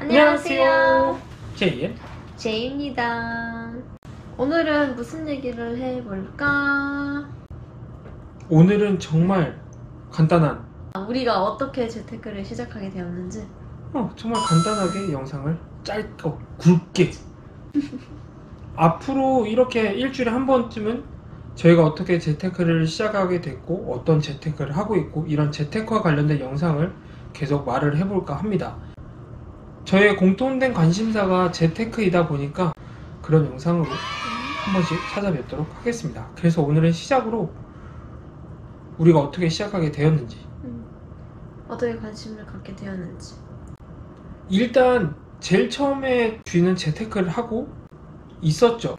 안녕하세요. 제이의 제이입니다. 오늘은 무슨 얘기를 해볼까? 오늘은 정말 간단한 우리가 어떻게 재테크를 시작하게 되었는지. 정말 간단하게 영상을 짧고 굵게 앞으로 이렇게 일주일에 한 번쯤은 저희가 어떻게 재테크를 시작하게 됐고 어떤 재테크를 하고 있고 이런 재테크와 관련된 영상을 계속 말을 해볼까 합니다. 저의 공통된 관심사가 재테크이다 보니까 그런 영상으로 한 번씩 찾아뵙도록 하겠습니다. 그래서 오늘은 시작으로 우리가 어떻게 시작하게 되었는지, 어떻게 관심을 갖게 되었는지. 일단 제일 처음에 쥐는 재테크를 하고 있었죠.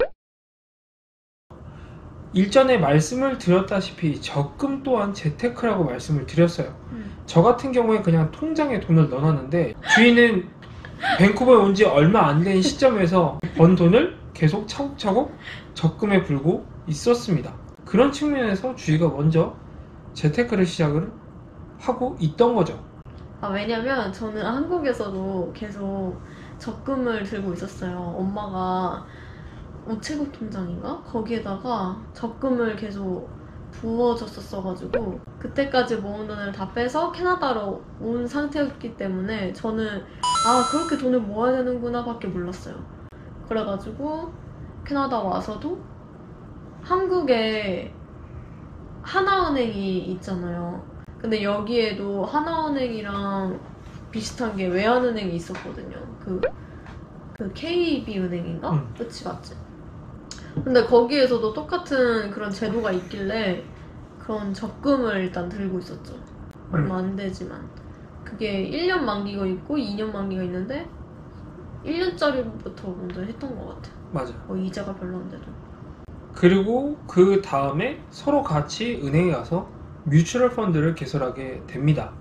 일전에 말씀을 드렸다시피 적금 또한 재테크라고 말씀을 드렸어요. 저 같은 경우에 그냥 통장에 돈을 넣어놨는데 주인은 밴쿠버에 온 지 얼마 안 된 시점에서 번 돈을 계속 차곡차곡 적금에 불고 있었습니다. 그런 측면에서 주희가 먼저 재테크를 시작을 하고 있던 거죠. 왜냐면 저는 한국에서도 계속 적금을 들고 있었어요. 엄마가 우체국 통장인가? 거기에다가 적금을 계속 부어줬었어가지고 그때까지 모은 돈을 다 빼서 캐나다로 온 상태였기 때문에 저는 그렇게 돈을 모아야 되는구나 밖에 몰랐어요. 그래가지고 캐나다 와서도 한국에 하나은행이 있잖아요. 근데 여기에도 하나은행이랑 비슷한 게 외환은행이 있었거든요. 그 KB은행인가? 그치, 맞지? 근데 거기에서도 똑같은 그런 제도가 있길래 그런 적금을 일단 들고 있었죠. 얼마 안 되지만. 그게 1년 만기가 있고 2년 만기가 있는데 1년짜리부터 먼저 했던 것 같아요. 맞아요. 이자가 별로 안 돼도. 그리고 그 다음에 서로 같이 은행에 가서 뮤추얼 펀드를 개설하게 됩니다.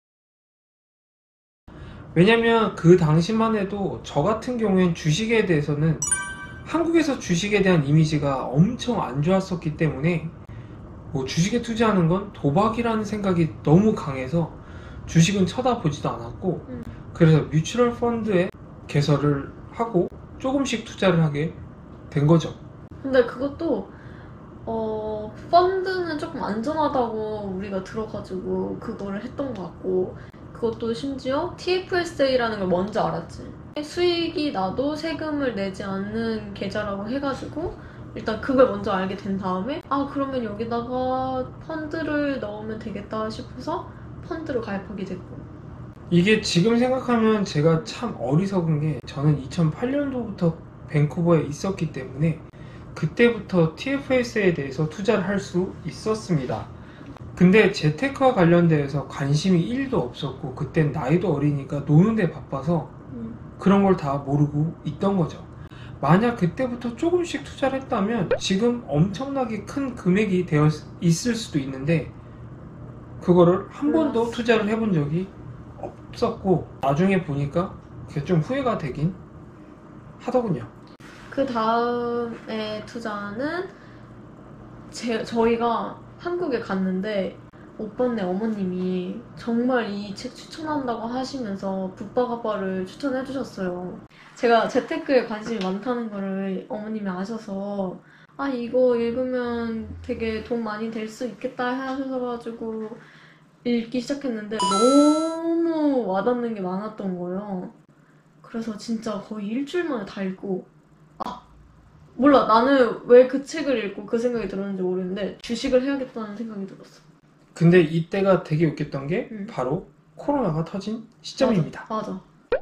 왜냐면 그 당시만 해도 저 같은 경우엔 주식에 대해서는 한국에서 주식에 대한 이미지가 엄청 안 좋았었기 때문에 주식에 투자하는 건 도박이라는 생각이 너무 강해서 주식은 쳐다보지도 않았고 그래서 뮤추얼 펀드에 개설을 하고 조금씩 투자를 하게 된 거죠. 근데 그것도 펀드는 조금 안전하다고 우리가 들어가지고 그거를 했던 것 같고 그것도 심지어 TFSA라는 걸 먼저 알았지. 수익이 나도 세금을 내지 않는 계좌라고 해가지고 일단 그걸 먼저 알게 된 다음에 그러면 여기다가 펀드를 넣으면 되겠다 싶어서 펀드를 가입하게 됐고. 이게 지금 생각하면 제가 참 어리석은 게 저는 2008년도부터 밴쿠버에 있었기 때문에 그때부터 TFS에 대해서 투자를 할 수 있었습니다. 근데 재테크와 관련돼서 관심이 1도 없었고 그땐 나이도 어리니까 노는데 바빠서 그런 걸 다 모르고 있던 거죠. 만약 그때부터 조금씩 투자를 했다면 지금 엄청나게 큰 금액이 되어 있을 수도 있는데 그거를 한 번도 투자를 해본 적이 없었고 나중에 보니까 그게 좀 후회가 되긴 하더군요. 그 다음에 투자는 저희가 한국에 갔는데 오빠네 어머님이 정말 이 책 추천한다고 하시면서 붓바가바를 추천해 주셨어요. 제가 재테크에 관심이 많다는 거를 어머님이 아셔서 이거 읽으면 되게 돈 많이 될 수 있겠다 하셔가지고 읽기 시작했는데 너무 와닿는 게 많았던 거예요. 그래서 진짜 거의 일주일 만에 다 읽고 몰라, 나는 왜 그 책을 읽고 그 생각이 들었는지 모르겠는데 주식을 해야겠다는 생각이 들었어. 근데 이때가 되게 웃겼던 게 바로 코로나가 터진 시점입니다. 맞아.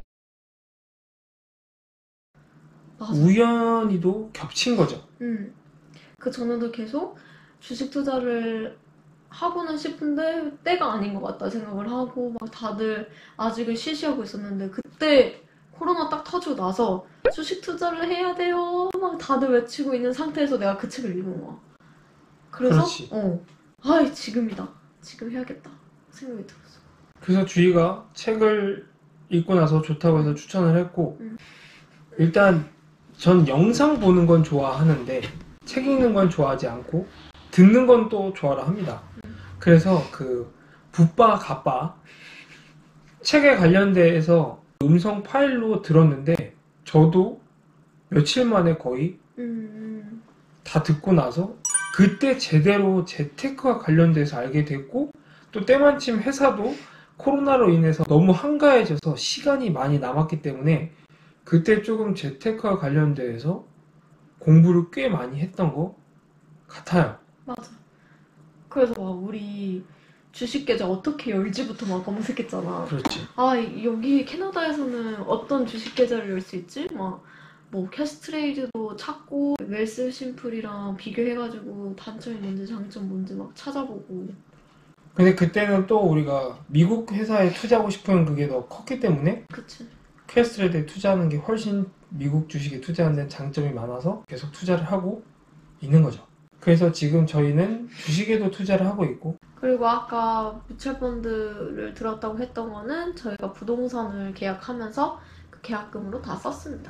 우연히도 겹친 거죠. 그 전에도 계속 주식 투자를 하고는 싶은데 때가 아닌 것 같다 생각을 하고 막 다들 아직은 시시하고 있었는데 그때 코로나 딱 터지고 나서 주식 투자를 해야 돼요 막 다들 외치고 있는 상태에서 내가 그 책을 읽은 거야. 그래서 그렇지. 지금이다, 지금 해야겠다 생각이 들었어. 그래서 주희가 책을 읽고 나서 좋다고 해서 추천을 했고 일단 전 영상 보는 건 좋아하는데 책 읽는 건 좋아하지 않고 듣는 건 또 좋아라 합니다. 그래서 그 붓바 가빠 책에 관련돼서 음성 파일로 들었는데 저도 며칠 만에 거의 다 듣고 나서 그때 제대로 재테크와 관련돼서 알게 됐고, 또 때마침 회사도 코로나로 인해서 너무 한가해져서 시간이 많이 남았기 때문에 그때 조금 재테크와 관련돼서 공부를 꽤 많이 했던 것 같아요. 맞아. 그래서 막 우리 주식 계좌 어떻게 열지부터 막 검색했잖아. 그렇지. 아, 여기 캐나다에서는 어떤 주식 계좌를 열 수 있지? 막, 뭐, 캐스트레이드도 찾고, 웰스 심플이랑 비교해가지고, 단점이 뭔지, 장점 뭔지 막 찾아보고. 근데 그때는 또 우리가 미국 회사에 투자하고 싶은 그게 더 컸기 때문에 그치. 퀘스트레드에 투자하는 게 훨씬 미국 주식에 투자하는 데는 장점이 많아서 계속 투자를 하고 있는 거죠. 그래서 지금 저희는 주식에도 투자를 하고 있고, 그리고 아까 뮤추얼펀드를 들었다고 했던 거는 저희가 부동산을 계약하면서 그 계약금으로 다 썼습니다.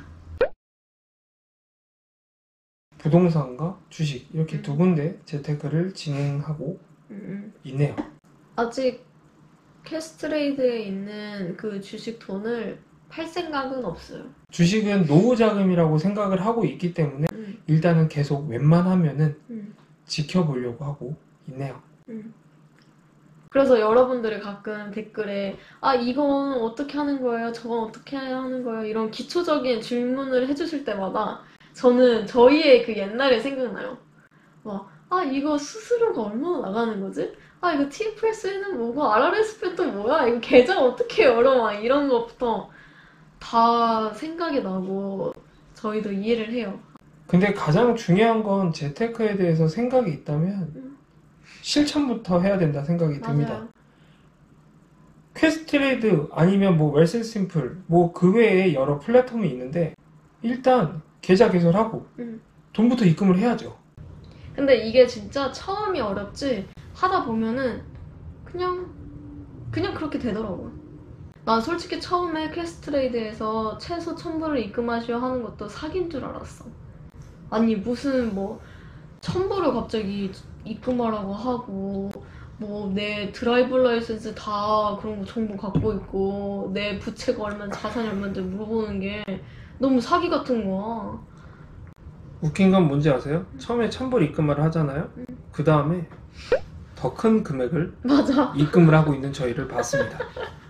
부동산과 주식 이렇게 두 군데 재테크를 진행하고 있네요. 아직 캐스트레이드에 있는 그 주식 돈을 팔 생각은 없어요. 주식은 노후 자금이라고 생각을 하고 있기 때문에 일단은 계속 웬만하면은 지켜보려고 하고 있네요. 그래서 여러분들이 가끔 댓글에 아 이건 어떻게 하는 거예요? 저건 어떻게 하는 거예요? 이런 기초적인 질문을 해주실 때마다 저는 저희의 그 옛날에 생각나요. 아 이거 수수료가 얼마나 나가는 거지? 아 이거 TFS는 뭐고 RRSP 또 뭐야? 이거 계좌 어떻게 열어? 막 이런 것부터 다 생각이 나고 저희도 이해를 해요. 근데 가장 중요한 건 재테크에 대해서 생각이 있다면 실천부터 해야 된다 생각이 듭니다. 맞아요. 퀘스트레이드 아니면 뭐 웰스 심플 뭐 그 외에 여러 플랫폼이 있는데 일단 계좌 개설하고 돈부터 입금을 해야죠. 근데 이게 진짜 처음이 어렵지 하다 보면은 그냥 그렇게 되더라고요. 난 솔직히 처음에 퀘스트레이드에서 최소 1,000불을 입금하셔야 하는 것도 사기인 줄 알았어. 아니 무슨 뭐 1,000불을 갑자기 입금하라고 하고 뭐 내 드라이브 라이센스 다 그런 거 정보 갖고 있고 내 부채가 얼마나 자산이 얼마인지 물어보는 게 너무 사기 같은 거야. 웃긴 건 뭔지 아세요? 처음에 1,000불 입금을 하잖아요. 그 다음에 더 큰 금액을 맞아. 입금을 하고 있는 저희를 봤습니다.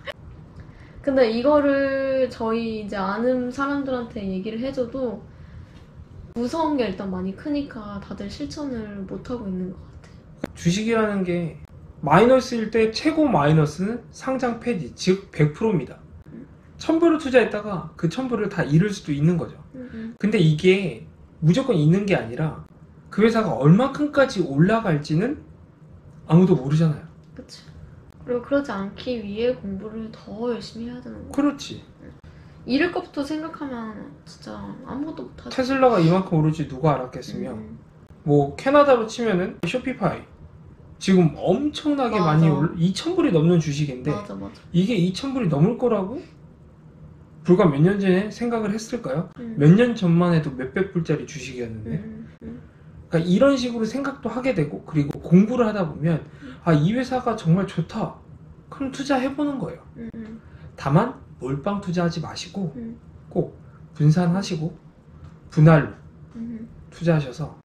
근데 이거를 저희 이제 아는 사람들한테 얘기를 해줘도 무서운 게 일단 많이 크니까 다들 실천을 못하고 있는 것 같아. 주식이라는 게 마이너스일 때 최고 마이너스는 상장 폐지, 즉 100%입니다. 1,000불을 투자했다가 그 1,000불을 다 잃을 수도 있는 거죠. 근데 이게 무조건 있는 게 아니라 그 회사가 얼마큼까지 올라갈지는 아무도 모르잖아요. 그치. 그리고 그러지 않기 위해 공부를 더 열심히 해야 되는 거야. 그렇지. 잃을 것부터 생각하면 진짜 아무것도 못하지. 테슬라가 이만큼 오를지 누가 알았겠으며 뭐 캐나다로 치면은 쇼피파이 지금 엄청나게 맞아. 많이 2,000불이 넘는 주식인데 맞아. 이게 2,000불이 넘을 거라고 불과 몇 년 전에 생각을 했을까요? 음. 몇 년 전만 해도 몇백 불짜리 주식이었는데 그러니까 이런 식으로 생각도 하게 되고, 그리고 공부를 하다 보면 아, 이 회사가 정말 좋다 그럼 투자해보는 거예요. 다만 몰빵 투자하지 마시고 꼭 분산하시고 분할로 투자하셔서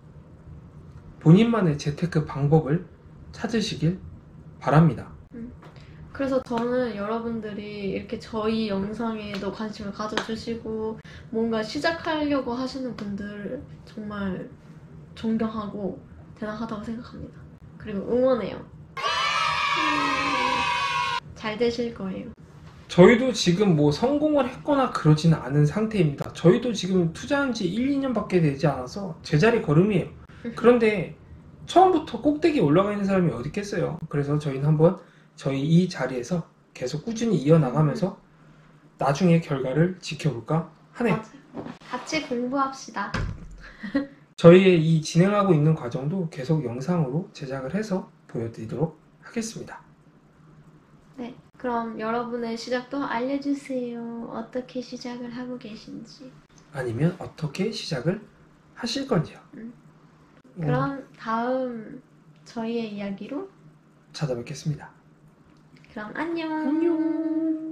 본인만의 재테크 방법을 찾으시길 바랍니다. 그래서 저는 여러분들이 이렇게 저희 영상에도 관심을 가져주시고 뭔가 시작하려고 하시는 분들 정말 존경하고 대단하다고 생각합니다. 그리고 응원해요. 잘 되실 거예요. 저희도 지금 뭐 성공을 했거나 그러지는 않은 상태입니다. 저희도 지금 투자한 지 1, 2년밖에 되지 않아서 제자리 걸음이에요. 그런데 처음부터 꼭대기에 올라가 있는 사람이 어디 있겠어요. 그래서 저희는 한번 저희 이 자리에서 계속 꾸준히 이어나가면서 나중에 결과를 지켜볼까 하네요. 맞아요. 같이 공부합시다. 저희의 이 진행하고 있는 과정도 계속 영상으로 제작을 해서 보여드리도록 하겠습니다. 네, 그럼 여러분의 시작도 알려주세요. 어떻게 시작을 하고 계신지. 아니면 어떻게 시작을 하실 건지요. 그럼 다음 저희의 이야기로 찾아뵙겠습니다. 그럼 안녕. 안녕.